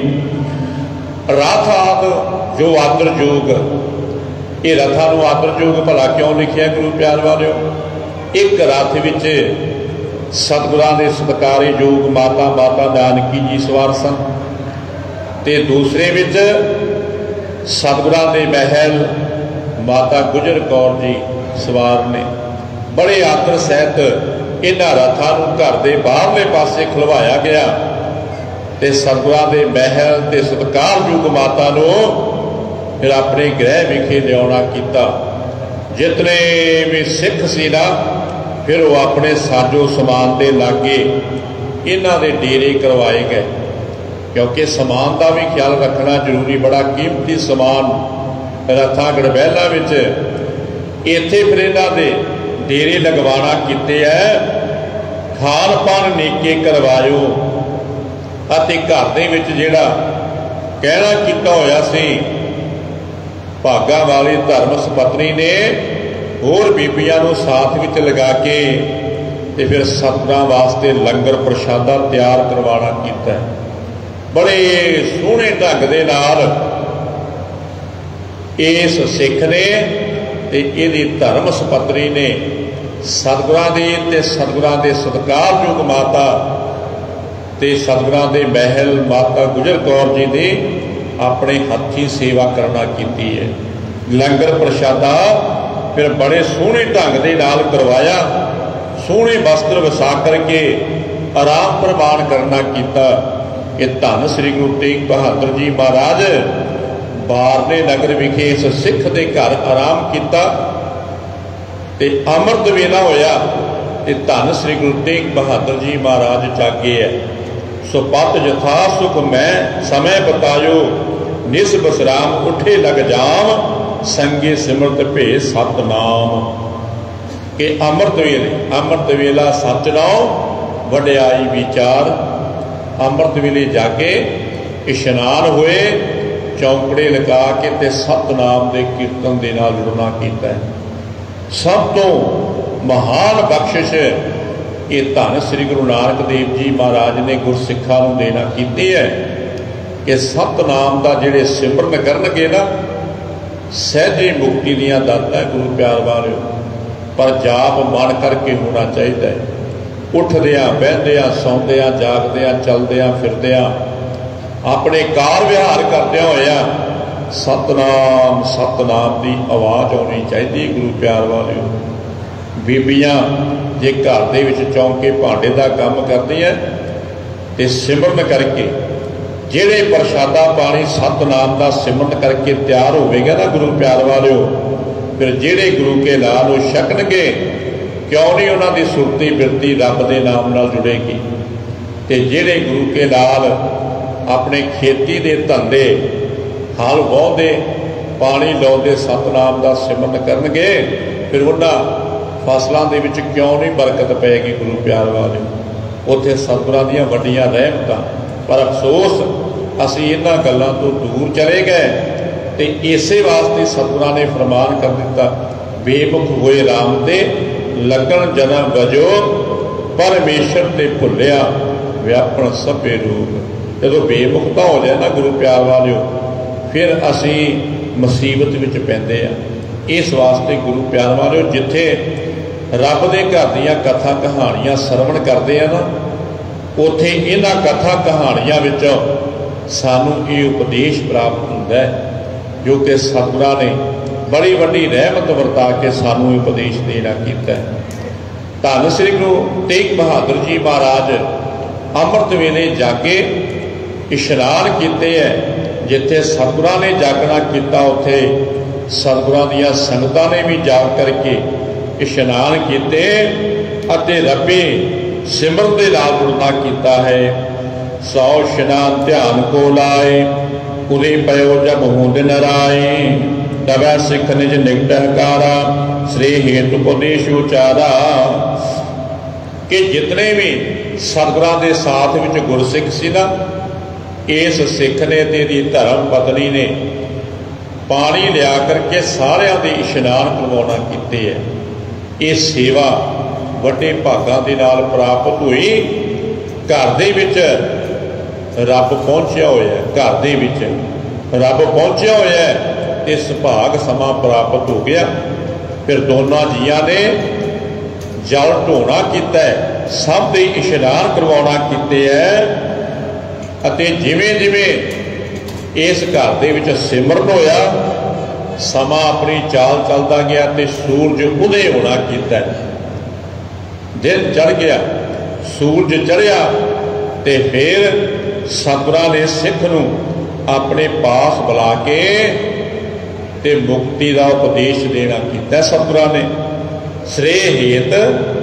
रथ आदि जो आदर जोग, ये रथां नूं आदर जोग भला क्यों लिखिया गुरु प्यार वालिओ? एक रथ विच सतगुरां दे सत्कारे योग माता माता नानकी जी सवार सन ते दूसरे विच सतगुरां दे महल माता गुजर कौर जी सवार ने। बड़े आदर सहित इन्हां रथां नूं घर दे बाहरले पासे खलवाया गया ते सतगुरां दे महल ते सत्कारयोग माता नूं फिर अपने गृह विखे लियाउणा कीता। जितने भी सिख सी ना फिर वो अपने साजो समान के लागे इन्हां दे डेरे करवाए गए, क्योंकि समान का भी ख्याल रखना जरूरी, बड़ा कीमती समान रथां गड़बैलों विच इत्थे फिर इन्हां दे डेरे लगवाना कीते है। खान पान नेके करवायो अते घर दे विच जिहड़ा कहना कीता होया सी भागा वाली धर्म सपत्नी ने होर बीबियां नूं साथ विच लगा के ते फिर सतगुरां वास्ते लंगर प्रशादा तैयार करवाना कीता। बड़े सोहणे ढंग दे नाल इस सिख ने ते इहदी धर्म सपत्नी ने सतगुरां दे ते सतगुरां दे सत्कारयोग माता ते सतगुरां दे महल माता गुजर कौर जी की अपने हथी सेवा करना कीती है। लंगर प्रशादा फिर बड़े सोहणे ढंग दे नाल करवाया, सोहणे वस्त्र वसा करके आराम प्रमाण करना कीता कि धन श्री गुरु तेग बहादुर जी महाराज बारले नगर विखे इस सिख दे घर आराम किया ते अमृत वेला होया ते धन श्री गुरु तेग बहादुर जी महाराज जागे है। सुपत जथा सुख मैं समय बतायो निस बसराम उठे लग जाम संगे सिमरत भे सतनाम। के अमृत वेले अमृत वेला सच नाम वड्याई विचार। अमृत वेले जाके इशनान होए, चौंकड़े लगा के ते सतनाम के कीर्तन के नाल जुड़ना कीता है। सब तो महान बख्शिश ये धन श्री गुरु नानक देव जी महाराज ने गुरसिखा नूं देना कीती है कि सतनाम का जिहड़े सिमरन करनगे ना सहजे मुक्ति दियां दातां है गुरु प्यार वालिओ। पर जाप मन करके होना चाहिए। उठदियां बहदियां सौंदियां जागदियां चलदियां फिरदियां अपने कार विहार करदियां होया सतनाम सतनाम की आवाज़ आनी चाहिए गुरु प्यार वालिओ। बीबियां जे घर दे विच चौंके भांडे का काम करदियां ते सिमरन करके जिहड़े प्रशादा पानी सतनाम का सिमरन करके तैयार होवेगा ना गुरु प्यार वालिओ, फिर जिहड़े गुरु के नाल छकणगे क्यों नहीं उन्हां दी सुरती बिरती रब दे नाम नाल जुड़ेगी। ते जिहड़े गुरु के नाल अपने खेती दे धंधे हल वाहुंदे पानी लाउंदे सतनाम का सिमरन करनगे फिर उन्हां फसलों के विच क्यों नहीं बरकत पैगी गुरु प्यार वाले। उत्थे सतगुरां दीयां वड्डियां रहमतां। पर अफसोस असीं इन्हां गल्लां तो दूर चले गए ते इसे वास्ते सतगुरां ने फरमान कर दिता बेमुख होए राम ते लगन जन्म वजो परमेश्वर ते भुलिया व्यापन सभे रोग। जदों बेमुखता हो जाए ना गुरु प्यार वालिओ फिर असीं मुसीबत विच पैंदे आ। इस वास्ते गुरु प्यार वालिओ जिथे रब दे घर दीयां कथा कहानियां सरवण करते हैं ना उत्थे इन्हां कथा कहानियां विचों सानू ये उपदेश प्राप्त होंदा है जो कि सतगुरां ने बड़ी वड्डी रहमत वरता के सानू उपदेश देना कीता है। धन श्री गुरु तेग बहादुर जी महाराज अमृत वेले जाके इशनान किते है। जिथे सतगुरां ने जागना किया उत्थे सतगुरां दीयां संगतां ने भी जाग करके इशनान किते अते रब्बे सिमरन दे नाल जुड़ना कीता है। सौ इशनान ध्यान को लाए उदे पयो जब होंद नराए दवै सिख निज निकट हकारा श्री हेतु उपदेश उचारा। कि जितने भी सतगुरां दे साथ विच गुरसिख सी ना, इस सिख ने ते दी धर्म पत्नी ने पानी लिया करके सारिਆਂ ਦੇ इशनान करवाउणा कीते है। ये सेवा वड्डे भागां दे नाल प्राप्त हुई। घर दे विच रब पहुंचिया होया, घर दे विच रब पहुंचिया होया ते सुभाग समा प्राप्त हो गया। फिर दोनों जियां ने जल ढोना किया, सब दे इशनान करवाउणा कीते है। अते जिवें जिवें इस घर दे विच सिमरन होया, समा अपनी चाल चलता गया ते सूरज उदय होना कीता। दिन चढ़ गया, सूरज चढ़िया ते फिर सतगुरां ने सिख नूं अपने पास बुला के ते मुक्ति का उपदेश देना कीता। सतगुरां ने श्रेय हेत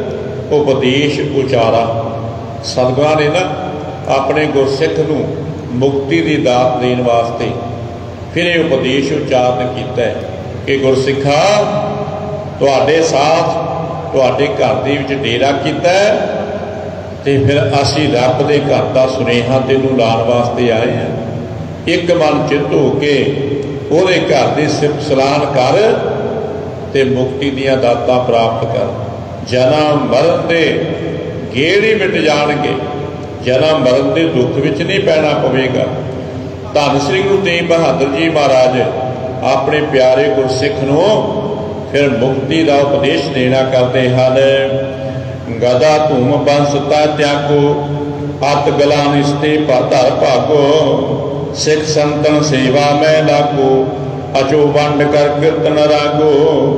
उपदेश उचारा। सतगुरां ने ना अपने गुरसिख नूं मुक्ति की दात देने वास्ते फिर ये उपदेश उच्चारण किया कि गुरसिखा तुहाडे साथ तुहाडे घर दे विच डेरा कीता ते फिर असीं रब दे घर दा सुनेहा तैनूं लाण वास्ते आए हैं। एक मन चित हो के ਉਹਦੇ घर ਦੀ सिफत सलाह कर ते मुक्ति दियां दातां प्राप्त कर। जन्म मरण दे गेड़ ही मिट जाणगे, जन्म मरण दे दुख विच नहीं पैना पवेगा। धन श्री गुरु तेग बहादुर जी महाराज अपने प्यारे गुरसिख नूं फिर मुक्ति का उपदेश देना करते हैं। गदा धूम बंस ता त्यागो, अत गलान इसते धर भागो, सिख संतन सेवा में लागो, अजो वंड कर कीर्तन रागो।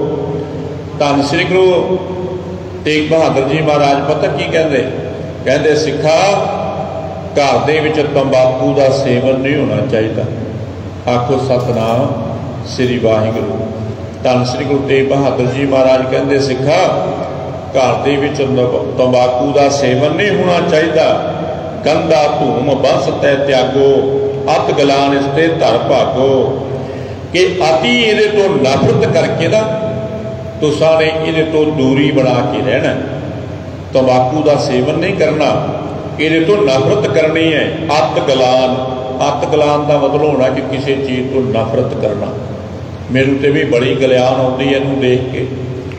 धन श्री गुरु तेग बहादुर जी महाराज पता की कहते, कहते सिखा घर दे विच तंबाकू का सेवन नहीं होना चाहिए। आखो सतनाम श्री वाहिगुरू। धन श्री गुरु तेग बहादुर जी महाराज कहते सिखा घर दे विच तंबाकू का सेवन नहीं होना चाहिए। गंदा धूम बंस तै त्यागो, अत गलान इसते धर भागो। कि अति ये तो नफरत करके ना तुसा ने ये तो दूरी बना के रहना। तंबाकू का सेवन नहीं करना, ये तो नफरत करनी है। अत गलान, अत गलान का मतलब होना कि किसी चीज़ तो नफरत करना। मेरे ते भी बड़ी गलियान आती है इनू देख के।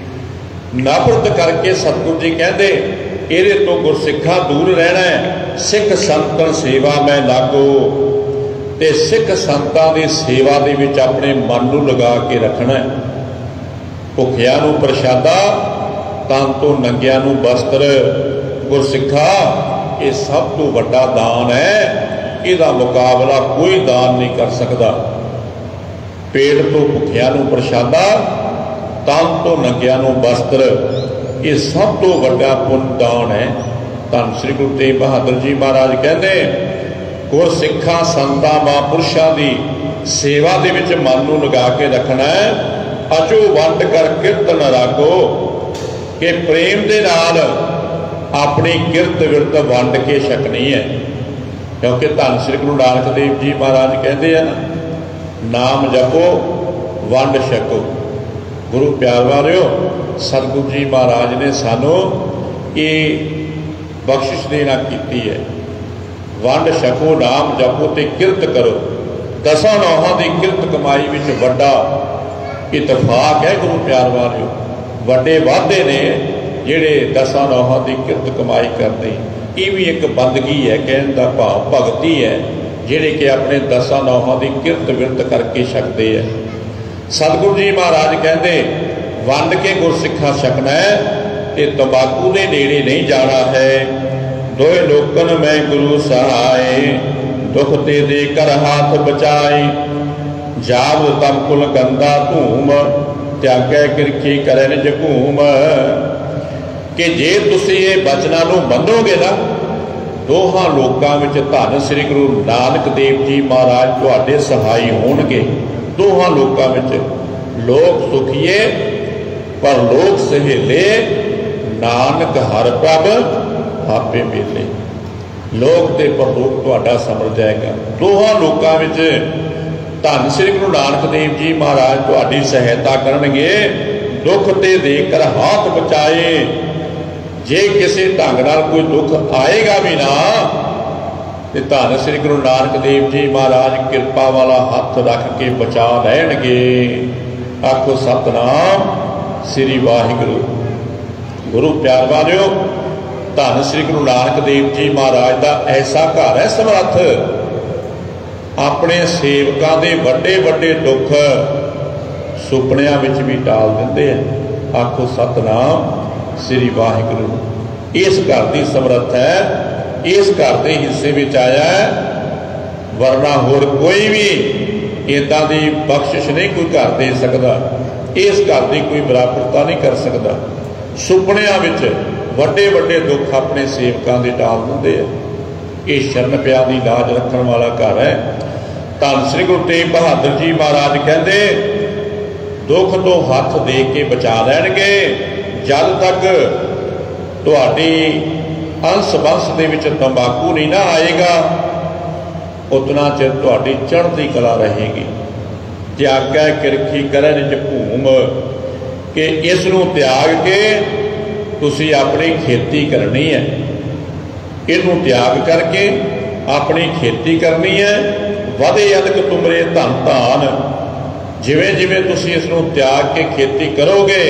नफरत करके सतगुरु जी कहते ये तो गुरसिखा दूर रहना है। सिख संतन सेवा में लागो, ते सिख संतां दी सेवा दे विच अपने मन नूं लगा के रखना है। भुखिया नूं प्रशादा, तन तो नंगिया नूं वस्त्र। गुरसिखा ये सब तो वड्डा दान है, इहदा मुकाबला कोई दान नहीं कर सकता। पेट तो भुखिया नूं प्रशादा, तन तो नंगिया नूं वस्त्र, ये सब तो वड्डा पुण्य दान है। धन श्री गुरु तेग बहादुर जी महाराज कहते गुरसिखा संतां महापुरुषां दी सेवा दे विच मन नूं लगा के रखना है। अजो वंड कर कीर्तन रागो, कि प्रेम दे नाल अपनी किरत विरत वंड के छकनी है। क्योंकि धन श्री गुरु नानक देव जी महाराज कहते हैं ना, नाम जपो वंड छको। गुरु प्यार वालियो, सतगुरु जी महाराज ने सानू ये बख्शिश देना की है। वंड छको, नाम जपो ते किरत करो। दसां नौहां की किरत कमाई विच वड्डा इतफाक है। गुरु प्यार वालियो, वड्डे वादे ने जिहड़े दसां नौहां की किरत कमाई करते। ये भी एक बंदगी है, कहने का भाव भगती है, जिहड़े कि अपने दसां नौहां की किरत विरत करके छकते हैं। सतगुरु जी महाराज कहते वंड के गुरसिखा छकना है, ते तंबाकू के नेड़े नहीं जाना है। दोए लोकन में गुरु सहाय, दुख ते दे कर हाथ बचाए। जाब तम कुल गंदा धूम, त्यागै किरखी करे निज भूम। कि जे तुसी ये बचना नूं मनोगे ना, दोहां लोकां विच धन श्री गुरु नानक देव जी महाराज तुहाडे सहाई होणगे। दोहां लोकां विच लोक सुखीए पर लोक सहेले, नानक हर प्रभ आपे मेले। लोक ते परलोक तुहाडा समर जाएगा। दोहां लोकां विच धन श्री गुरु नानक देव जी महाराज तुहाडी सहायता करनगे। दुख ते देकर हाथ बचाए, जे किसी ढंग नाल कोई दुख आएगा भी ना तो धन श्री गुरु नानक देव जी महाराज कृपा वाला हथ रख के बचा लैणगे। आखो सतनाम श्री वाहिगुरु। गुरु प्यार वालियो, धन श्री गुरु नानक देव जी महाराज का ऐसा घर है समर्थ, अपने सेवकों के वड्डे वड्डे दुख सुपनिया विच भी टाल दिंदे हैं। आखो सतनाम श्री वाहिगुरु। इस घर की समर्थ है, इस घर के हिस्से में आया है, वरना होर कोई भी इदां दी बख्शिश नहीं कोई घर दे सकता, इस घर की कोई बराबरता नहीं कर सकता। सुपनिया विच वड्डे वड्डे दुख अपने सेवकों के टाल दिंदे है। ये शरण प्यार की लाज रखने वाला घर है। धन श्री गुरु तेग बहादुर जी महाराज कहते दुख तो हथ दे के बचा लैणगे, जद तक तुहाडी अंश बंश दे विच तंबाकू नहीं ना आएगा उतना चिर तुहाडी चढ़ती कला रहेगी। त्यागै किरखी करन च भूम, कि इसनूं त्याग के तुसी अपनी खेती करनी है, इनू त्याग करके अपनी खेती करनी है। वधे अदक तुमरे धन धान, जिवें जिवें तुसी इसनूं त्याग के खेती करोगे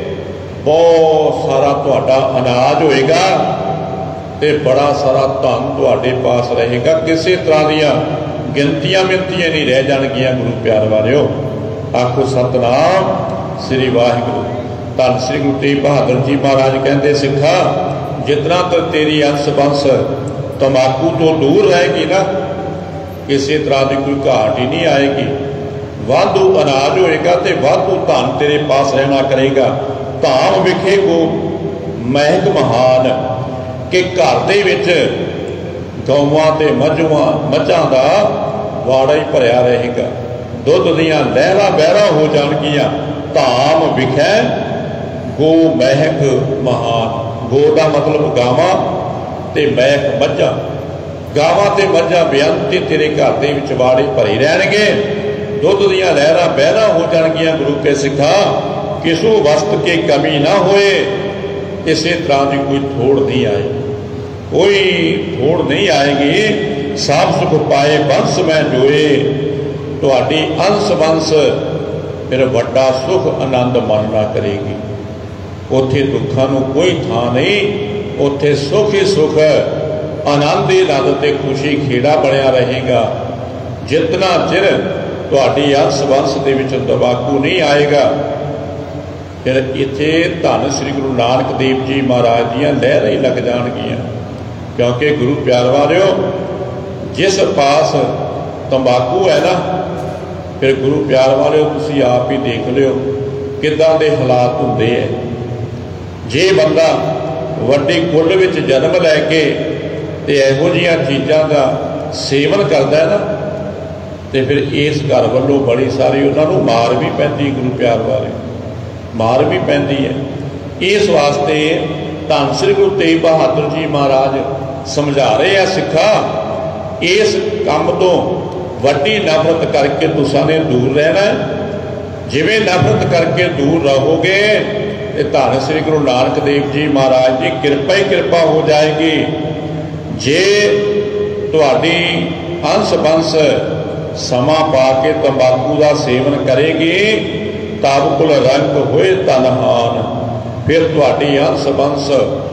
बहुत सारा तुहाडा अनाज होएगा ते बड़ा सारा धन तुहाडे पास रहेगा। किसी तरह दीयां गिनतियां मिनतियां नहीं रह जाणगियां। गुरु प्यार वालियो, आखो सतनाम श्री वाहिगुरु। धन श्री गुरु तेग बहादुर जी महाराज कहते सिखा, जितना तक तेरी अंश बंश तंबाकू तो दूर रहेगी ना, किसी तरह की कोई घाट ही नहीं आएगी। वाधू अनाज होएगा तो वाधू धन तेरे पास रहना करेगा। धाम विखे गो महक महान, कि घर दे विच गौवां ते मझां मझां दा वाड़ा ही भरिया रहेगा। दुध दियां लहरां बहरां हो जाणगियां। धाम विखै गो महक महान। गो का मतलब गावां ते महक मझां। गावां ते मझां बेअंती तेरे घर दे विच वाड़े भरे रहणगे। दुध दियां लहरां बहरां हो जाणगियां। गुरु के सिखा, किसू वस्त की कमी ना होए, किसी तरह की कोई थोड़ नहीं आए, कोई थोड़ नहीं आएगी। सब सुख पाए बंस में जोए, तुहाडी अंश बंस फिर वड्डा सुख आनंद मनना करेगी। उत्थे दुखों नूं कोई थां नहीं, उत्थे सुख ही सुख, आनंद ही आनंद ते खुशी खेड़ा बनिया रहेगा। जितना चिर तुहाडी अंश बंश दे विच तंबाकू नहीं आएगा, फिर इत्थे धन श्री गुरु नानक देव जी महाराज दियां लहरां ही लग जाणगियां। क्योंकि गुरु प्यार वालियो, जिस पास तंबाकू है ना, फिर गुरु प्यार वालियो तुसीं आप ही देख लिओ किदां दे हालात हुंदे है। जे बंदा वड्डी कुल विच जन्म लैके ते इहो जिहियां चीज़ां दा सेवन करदा है ना, तो फिर इस घर वालों बड़ी सारी उन्होंने मार भी पैंदी। गुरु प्यार वाले मार भी पैंदी है। इस वास्ते धन श्री गुरु तेग बहादुर जी महाराज समझा रहे हैं, सिखा इस काम तो वड्डी नफरत करके तुसां ने दूर रहना है। जिवें नफरत करके दूर रहोगे तो धन श्री गुरु नानक देव जी महाराज की कृपा ही कृपा हो जाएगी। जे तुहाडी अंश बंश समा पा के तंबाकू का सेवन करेगी, तब कुल रंग होए धनहान, फिर तुहाडी अंश बंश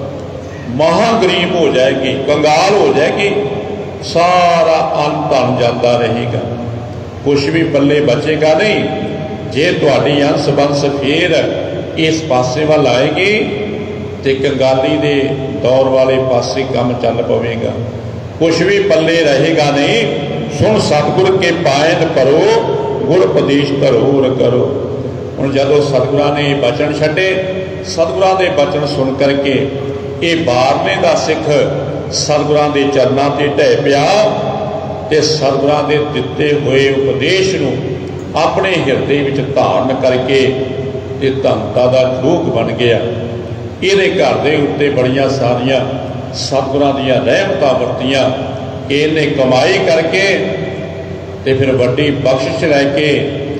महागरीब हो जाएगी, कंगाल हो जाएगी। सारा अन्न धन जाता रहेगा, कुछ भी पल्ले बचेगा नहीं। जे तुहाडी अंश बंश फिर इस पासे वाल आएगी तो कंगाली दे दौर वाले पासे काम चल पवेगा, कुछ भी पल्ले रहेगा नहीं। सुन सतगुर के पायन करो, गुर उपदेश धरोर करो। हुण जदों सतगुरां ने बचन छड्डे, सतगुरां दे बचन सुन करके ये बारने का सिख सतगुरां दे चरनां ते ढह पिया ते सतगुरां दे दिते हुए उपदेश नूं अपने हिरदे विच धारण करके ते धनता दा जोग बन गया। इहदे घर दे उत्ते बड़ियां सारियां सतगुरां दियां रहमतां वरतियां। इहने कमाई करके ते फिर वड्डी बख्शिश लैके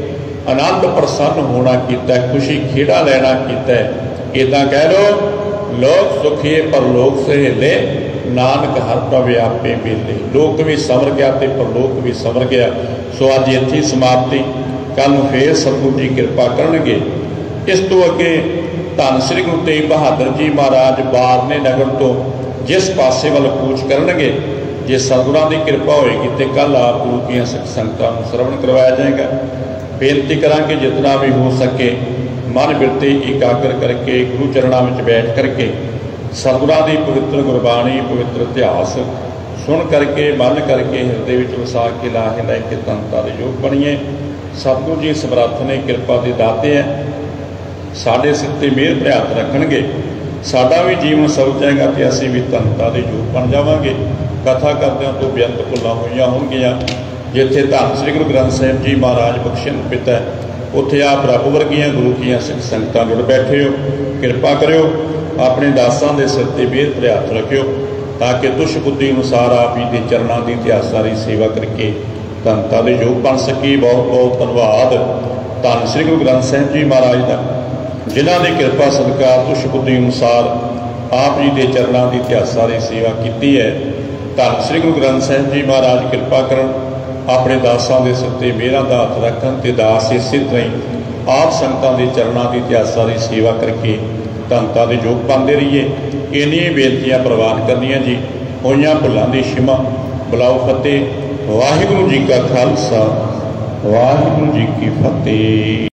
आनंद प्रसन्न होना कीता, खुशी खेड़ा लेना कीता। इदां कह लो लोक सुखिए परलोक सहेले, नानक हर प्रभ आपे मेले। लोक भी संवर गया ते परलोक भी संवर गया। सो अज इत्थे समाप्ति, कल फिर सतगुरु जी कृपा करनगे। इस तो अगे धन श्री गुरु तेग बहादुर जी महाराज बारने नगर तो जिस पासे वाल कूच करनगे, जे सतगुरां की कृपा होएगी तो कल आप गुरु की सिख संगतां नूं श्रवण करवाया जाएगा। बेनती करांगे जितना भी हो सके मन बिरते एकाग्र करके गुरु चरणों में बैठ करके सतगुरां की पवित्र गुरबाणी पवित्र इतिहास सुन करके मन करके हिरदे विच वसा के लाहे लैके तनता दे योग बणीए। सतगुरु जी समर्थ ने कृपा के दाते हैं, साडे सिर ते मेहर भरे हत्थ रखणगे, साडा भी जीवन सव जाएगा तो असीं भी तनता दे योग बन जावांगे। कथा करदिआं तो बेअंत भुल्लां होईआं होणगीआं। जिथे धन श्री गुरु ग्रंथ साहिब जी महाराज बख्शन पिता उत्थे आप रब वर्गियां गुरु की सिख संगतां जुड़ बैठे हो। कृपा करियो अपने दासां दे सिर ते मेहर भरे हत्थ रखियो, ताकि तुश बुद्धि अनुसार आप जी के चरणों की इतिहास सारी सेवा करके धनता दे योग बन सकी। बहुत बहुत धन्यवाद धन श्री गुरु ग्रंथ साहिब जी महाराज का, जिन्हां दी कृपा सदका तुश बुद्धि अनुसार आप जी के चरणों की इतिहास सारी सेवा की है। धन श्री गुरु ग्रंथ साहिब जी महाराज कृपा करन, अपने दासां दे सिर ते मेहरां दा हत्थ रखन ते दास इसे तरह ही आप संगतां दे चरणों की इतिहास सारी सेवा करके धनता दे योग पाते रहिए। इन्नियां बेनतियां प्रवान करनियां जी। होइयां भुल्लां दी क्षमा। बुलाओ फतेह। वाहिगुरू जी का खालसा वाहिगुरू जी की फतेह।